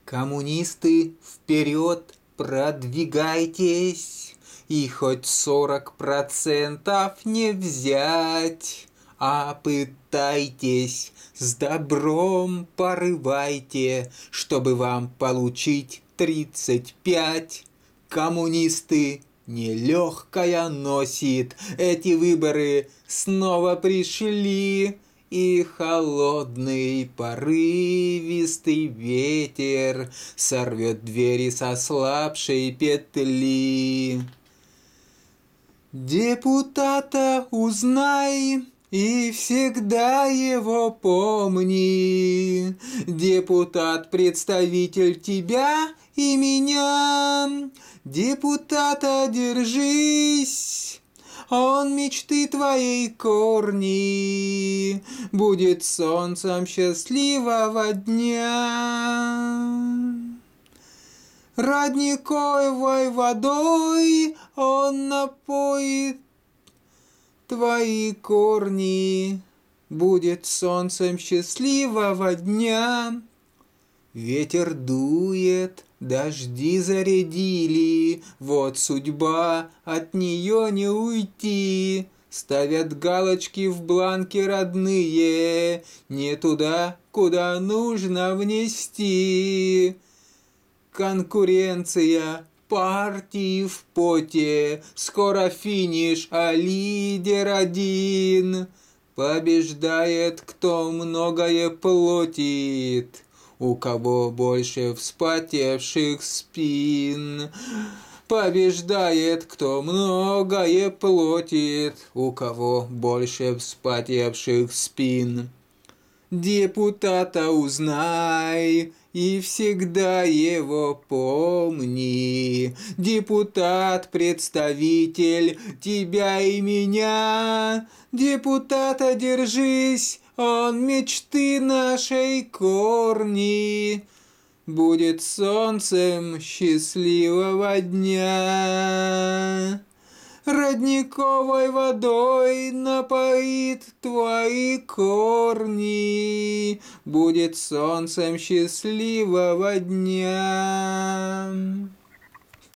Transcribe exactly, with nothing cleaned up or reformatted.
Коммунисты, вперед продвигайтесь, и хоть сорок процентов не взять, а пытайтесь, с добром порывайте, чтобы вам получить тридцать пять. Коммунисты, нелегкая носит, эти выборы снова пришли, и холодный порывистый ветер сорвет двери со слабшей петли. Депутата узнай и всегда его помни. Депутат — представитель тебя и меня. Депутата держись, он мечты твоей корни, будет солнцем счастливого дня. Родниковой водой он напоит твои корни, будет солнцем счастливого дня. Ветер дует, дожди зарядили, вот судьба, от нее не уйти. Ставят галочки в бланке родные, не туда, куда нужно внести. Конкуренция, партии в поте, скоро финиш, а лидер один. Побеждает, кто многое платит, у кого больше вспотевших спин. Побеждает, кто многое платит, у кого больше вспотевших спин. Депутата узнай и всегда его помни. Депутат — представитель тебя и меня. Депутата держись, он мечты нашей корни, будет солнцем счастливого дня. Родниковой водой напоит твои корни, будет солнцем счастливого дня.